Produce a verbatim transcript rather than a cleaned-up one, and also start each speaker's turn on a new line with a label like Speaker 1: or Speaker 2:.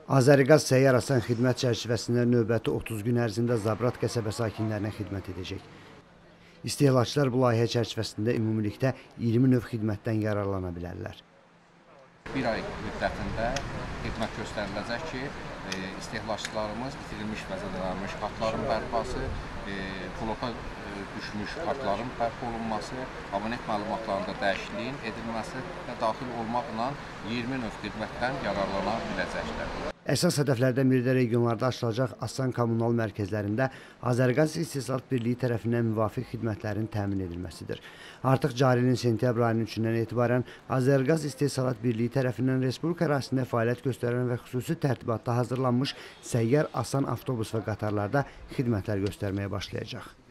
Speaker 1: Azəriqaz səyyar asan xidmət çərçivəsində növbəti otuz gün ərzində Zabrat qəsəbə sakinlərinə xidmət edəcək. İstehlakçılar bu layihə çərçivəsində ümumilikdə iyirmi növ xidmətdən yararlana bilərlər.
Speaker 2: Bir ay müddətində xidmət göstəriləcək ki, istehlakçılarımız itirilmiş vəziyyətdə qalmış kartların bərpası, bloka düşmüş kartların bərpa olunması, abonet məlumatlarında dəyişikliyin edilməsi və daxil olmaqla iyirmi növ xidmətdən yararlana biləcəklər.
Speaker 1: Əsas hədəflərdən biri də regionlarda açılacaq Asan kommunal mərkəzlərində Azəriqaz İstehsalat Birliyi tərəfindən müvafiq xidmətlərin təmin edilməsidir. Artıq cari ilin sentyabr ayının üçündən etibarən Azəriqaz İstehsalat Birliyi tərəfindən Respublika ərazisində fəaliyyət göstərən və xüsusi tərtibatda hazırlanmış səyyar asan avtobus və qatarlarda xidmətlər göstərməyə başlayacaq.